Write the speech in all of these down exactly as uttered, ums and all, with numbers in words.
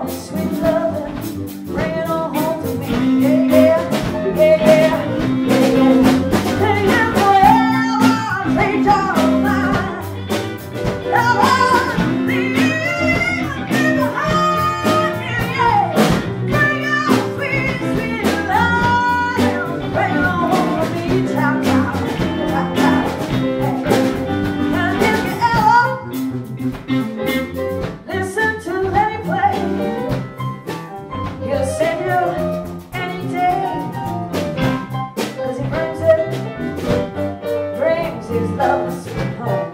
your sweet loving, bring it on home to me. Yeah, yeah, yeah, yeah, yeah. Take it forever, take your mind. Never leave me behind. Yeah, yeah. Bring your sweet, sweet love, bring it on home to me. Tap, tap, tap, tap. And if you ever listen to any play, he'll send you any day, 'cause he brings it, brings his love sweet home.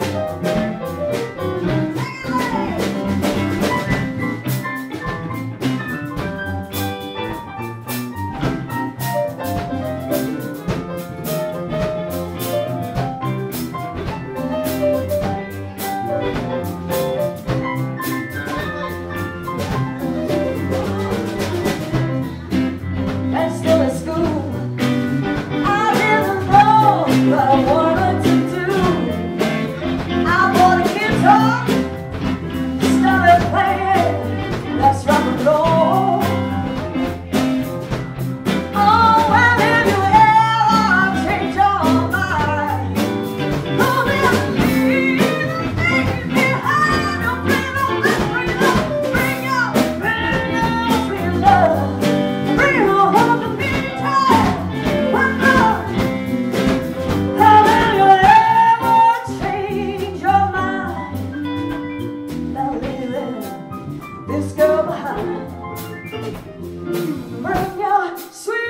And still at school, I didn't know what I wanted to do. I bought a guitar, started playing, let's rock and roll. Oh, and if you ever change your mind, don't leave me behind. Don't bring up, bring up, bring up, bring up sweet love. Bring it home to me, child. One love. Have you ever changed your mind? Now leaving this girl behind. Bring your sweet